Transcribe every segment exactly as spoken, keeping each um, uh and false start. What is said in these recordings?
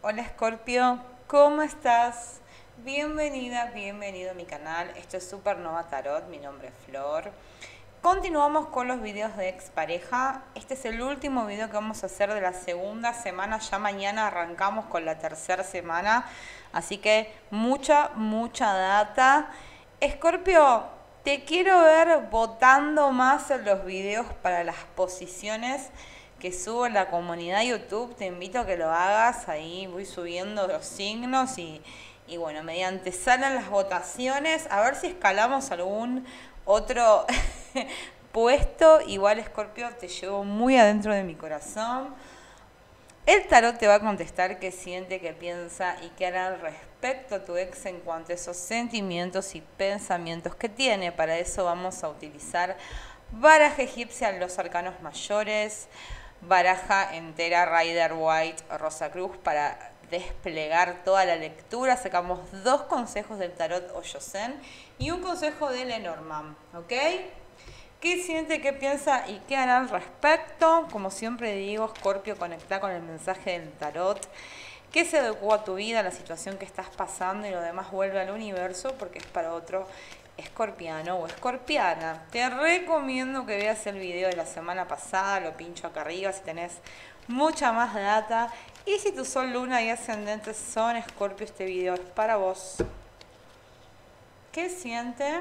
Hola Scorpio, ¿cómo estás? Bienvenida, bienvenido a mi canal. Esto es Supernova Tarot, mi nombre es Flor. Continuamos con los videos de expareja. Este es el último video que vamos a hacer de la segunda semana. Ya mañana arrancamos con la tercera semana. Así que mucha, mucha data. Scorpio, te quiero ver votando más en los videos para las posiciones que subo en la comunidad YouTube. Te invito a que lo hagas. Ahí voy subiendo los signos y, y bueno, mediante salen las votaciones, a ver si escalamos algún otro puesto. Igual, Scorpio, te llevo muy adentro de mi corazón. El tarot te va a contestar qué siente, qué piensa y qué hará al respecto a tu ex en cuanto a esos sentimientos y pensamientos que tiene. Para eso vamos a utilizar baraja egipcia, los arcanos mayores, baraja entera Rider White Rosa Cruz para desplegar toda la lectura. Sacamos dos consejos del tarot Osho Zen y un consejo de Lenormand, ¿ok? ¿Qué siente, qué piensa y qué hará al respecto? Como siempre digo, Scorpio, conecta con el mensaje del tarot. ¿Qué se adecuó a tu vida, a la situación que estás pasando, y lo demás vuelve al universo porque es para otro escorpiano o escorpiana? Te recomiendo que veas el video de la semana pasada, lo pincho acá arriba si tenés mucha más data. Y si tu sol, luna y ascendente son Scorpio, este video es para vos. ¿Qué siente?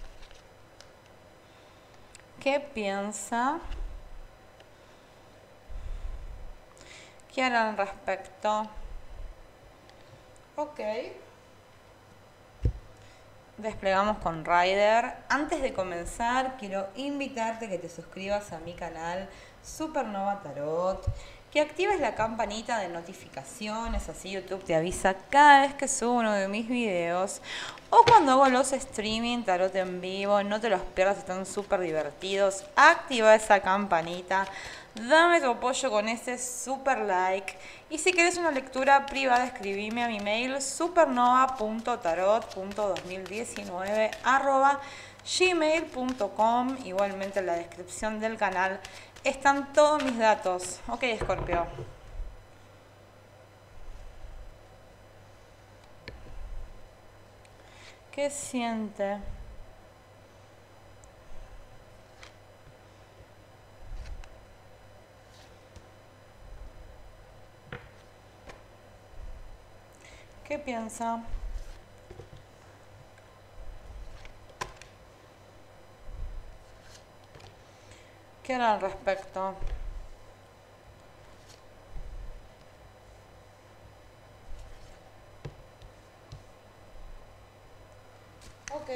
¿Qué piensa? ¿Qué hará al respecto? Ok. Desplegamos con Rider. Antes de comenzar, quiero invitarte a que te suscribas a mi canal Supernova Tarot, que actives la campanita de notificaciones, así YouTube te avisa cada vez que subo uno de mis videos o cuando hago los streaming tarot en vivo. No te los pierdas, están súper divertidos. Activa esa campanita, dame tu apoyo con ese super like. Y si querés una lectura privada, escribime a mi mail supernova punto tarot punto dos mil diecinueve arroba gmail punto com. Igualmente en la descripción del canal están todos mis datos. Ok, Scorpio. ¿Qué siente? ¿Qué piensa? ¿Qué hará al respecto? Ok.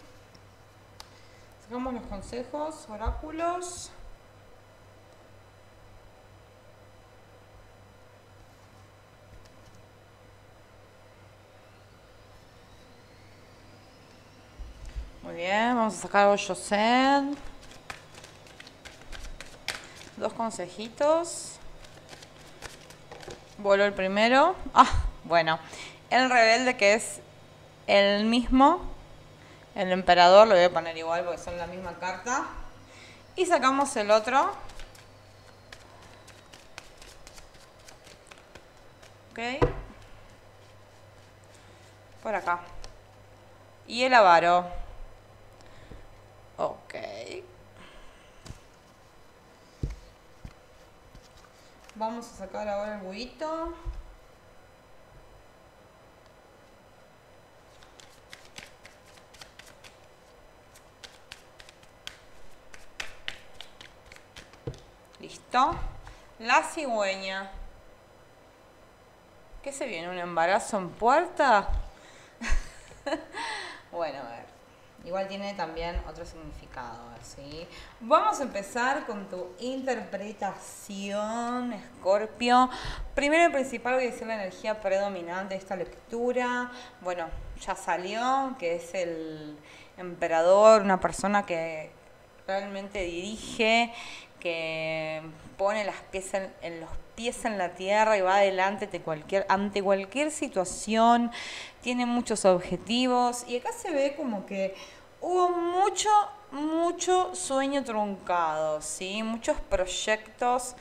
Sacamos los consejos, oráculos. Muy bien, vamos a sacar Osho Zen. Dos consejitos. Voló el primero. Ah, bueno. El rebelde, que es el mismo. El emperador, lo voy a poner igual porque son la misma carta. Y sacamos el otro. Ok. Por acá. Y el avaro. Ok. Vamos a sacar ahora el buito. Listo. La cigüeña. ¿Qué se viene? ¿Un embarazo en puerta? Bueno, a ver. Igual tiene también otro significado, ¿sí? Vamos a empezar con tu interpretación, Scorpio. Primero y principal voy a decir la energía predominante de esta lectura. Bueno, ya salió, que es el emperador, una persona que realmente dirige, que pone las pies en, en los pies en la tierra y va adelante ante cualquier, ante cualquier situación. Tiene muchos objetivos y acá se ve como que hubo mucho, mucho sueño truncado, ¿sí? Muchos proyectos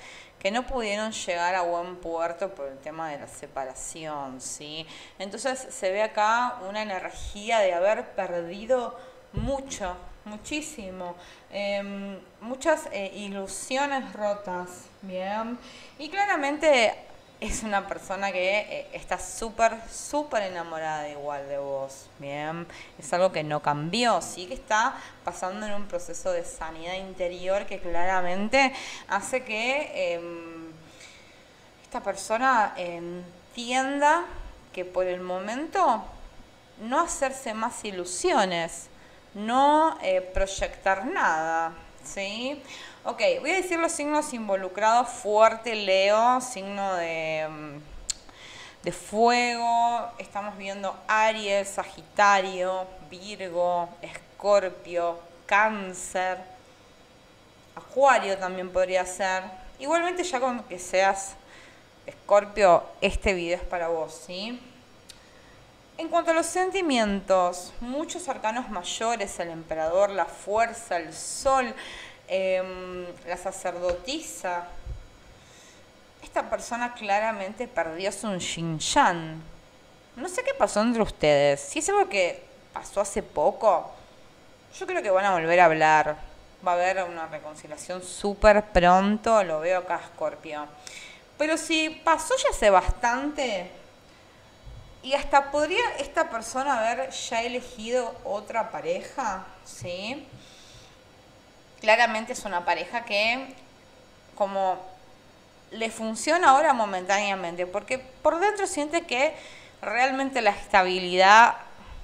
que no pudieron llegar a buen puerto por el tema de la separación, ¿sí? Entonces se ve acá una energía de haber perdido mucho, muchísimo, eh, muchas eh, ilusiones rotas, ¿bien? Y claramente es una persona que eh, está súper, súper enamorada igual de vos, ¿bien? Es algo que no cambió, sí que está pasando en un proceso de sanidad interior que claramente hace que eh, esta persona entienda que por el momento no hacerse más ilusiones, no eh, proyectar nada, ¿sí? Ok, voy a decir los signos involucrados. Fuerte, Leo, signo de, de fuego. Estamos viendo Aries, Sagitario, Virgo, Escorpio, Cáncer, Acuario también podría ser. Igualmente ya con que seas Escorpio, este video es para vos, ¿sí? En cuanto a los sentimientos, muchos arcanos mayores, el emperador, la fuerza, el sol, eh, la sacerdotisa. Esta persona claramente perdió su yin-yang. No sé qué pasó entre ustedes. Si es algo que pasó hace poco, yo creo que van a volver a hablar. Va a haber una reconciliación súper pronto, lo veo acá, Scorpio. Pero si pasó ya hace bastante, y hasta podría esta persona haber ya elegido otra pareja, ¿sí? Claramente es una pareja que como le funciona ahora momentáneamente, porque por dentro siente que realmente la estabilidad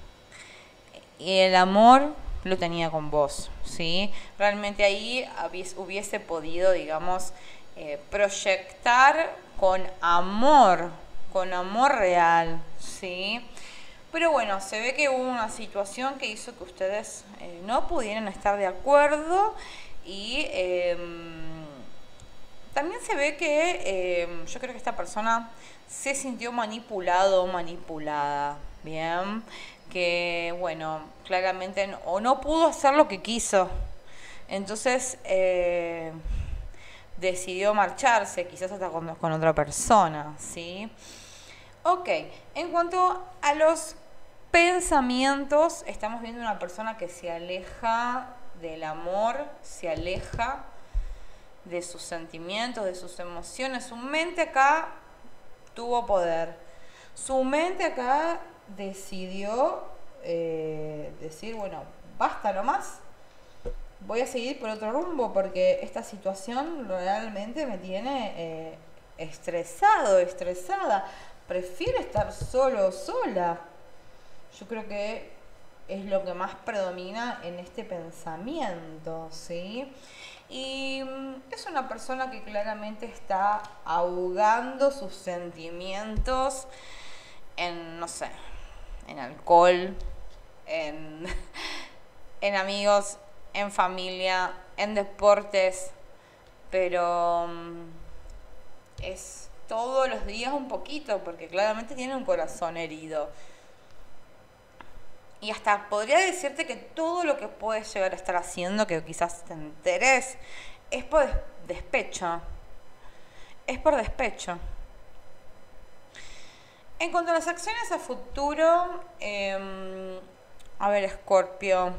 y el amor lo tenía con vos, ¿sí? Realmente ahí hubiese podido, digamos, eh, proyectar con amor, con amor real, ¿sí? Pero bueno, se ve que hubo una situación que hizo que ustedes eh, no pudieran estar de acuerdo y eh, también se ve que eh, yo creo que esta persona se sintió manipulado o manipulada, ¿bien? Que bueno, claramente no, o no pudo hacer lo que quiso, entonces eh, decidió marcharse, quizás hasta con, con otra persona, ¿sí? Ok, en cuanto a los pensamientos, estamos viendo una persona que se aleja del amor, se aleja de sus sentimientos, de sus emociones. Su mente acá tuvo poder. Su mente acá decidió eh, decir, bueno, basta nomás, voy a seguir por otro rumbo porque esta situación realmente me tiene eh, estresado, estresada. Prefiero estar solo o sola. Yo creo que es lo que más predomina en este pensamiento, ¿sí? Y es una persona que claramente está ahogando sus sentimientos en, no sé, en alcohol, en, en amigos, en familia, en deportes, pero es todos los días un poquito, porque claramente tiene un corazón herido. Y hasta podría decirte que todo lo que puedes llegar a estar haciendo, que quizás te enteres, es por despecho. Es por despecho. En cuanto a las acciones a futuro, eh, a ver, Escorpio,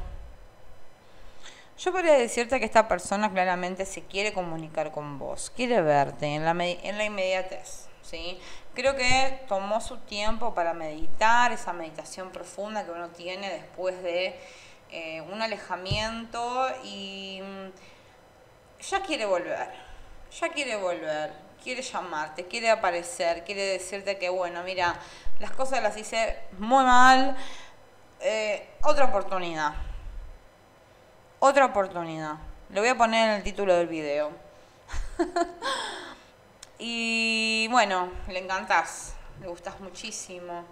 yo podría decirte que esta persona claramente se quiere comunicar con vos, quiere verte en la, en la inmediatez, ¿sí? Creo que tomó su tiempo para meditar, esa meditación profunda que uno tiene después de eh, un alejamiento y ya quiere volver, ya quiere volver, quiere llamarte, quiere aparecer, quiere decirte que bueno, mira, las cosas las hice muy mal, eh, otra oportunidad. Otra oportunidad. Le voy a poner en el título del video. Y bueno, le encantás. Le gustás muchísimo.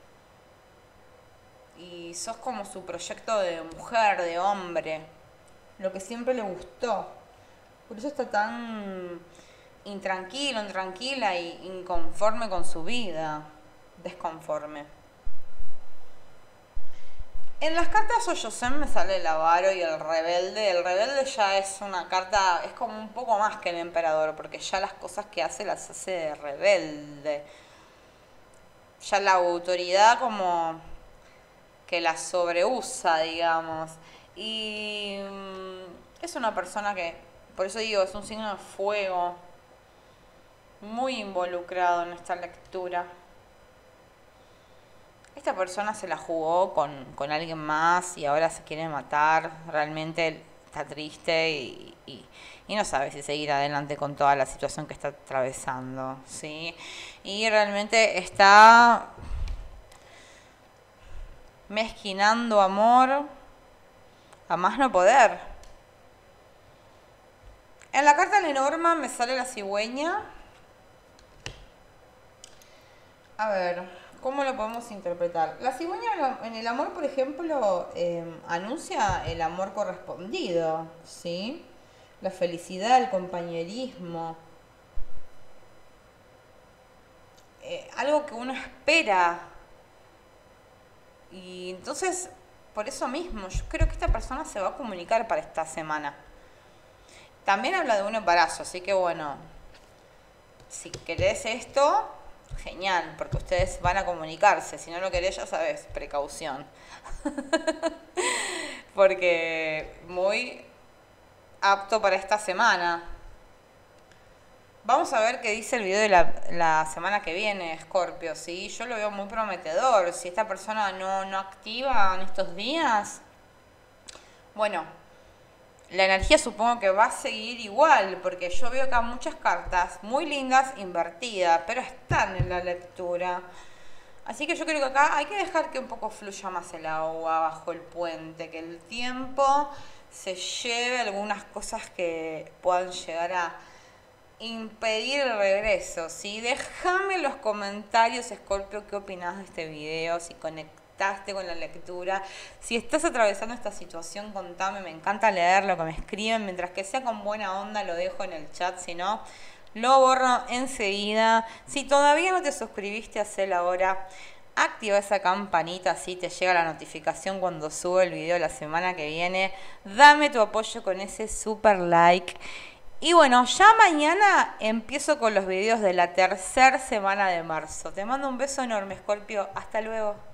Y sos como su proyecto de mujer, de hombre. Lo que siempre le gustó. Por eso está tan intranquilo, intranquila y inconforme con su vida. Desconforme. En las cartas Oyosen me sale el avaro y el rebelde. El rebelde ya es una carta, es como un poco más que el emperador, porque ya las cosas que hace las hace de rebelde. Ya la autoridad como que la sobreusa, digamos. Y mm, es una persona que, por eso digo, es un signo de fuego, muy involucrado en esta lectura. Esta persona se la jugó con, con alguien más y ahora se quiere matar. Realmente está triste y, y, y no sabe si seguir adelante con toda la situación que está atravesando, ¿sí? Y realmente está mezquinando amor a más no poder. En la carta Lenormand me sale la cigüeña. A ver, ¿cómo lo podemos interpretar? La cigüeña en el amor, por ejemplo, eh, anuncia el amor correspondido, ¿sí? La felicidad, el compañerismo. Eh, algo que uno espera. Y entonces, por eso mismo, yo creo que esta persona se va a comunicar para esta semana. También habla de un embarazo, así que bueno, si querés esto, genial, porque ustedes van a comunicarse. Si no lo querés, ya sabes, precaución. Porque muy apto para esta semana. Vamos a ver qué dice el video de la, la semana que viene, Scorpio, ¿sí? Yo lo veo muy prometedor. Si esta persona no, no activa en estos días, bueno, la energía supongo que va a seguir igual, porque yo veo acá muchas cartas muy lindas invertidas, pero están en la lectura. Así que yo creo que acá hay que dejar que un poco fluya más el agua bajo el puente, que el tiempo se lleve algunas cosas que puedan llegar a impedir el regreso, ¿sí? Déjame en los comentarios, Scorpio, qué opinás de este video, si conectaste con la lectura, si estás atravesando esta situación, contame, me encanta leer lo que me escriben, mientras que sea con buena onda lo dejo en el chat, si no, lo borro enseguida. Si todavía no te suscribiste, hacelo ahora. Activa esa campanita, así te llega la notificación cuando subo el video la semana que viene. Dame tu apoyo con ese super like. Y bueno, ya mañana empiezo con los videos de la tercera semana de marzo. Te mando un beso enorme, Scorpio. Hasta luego.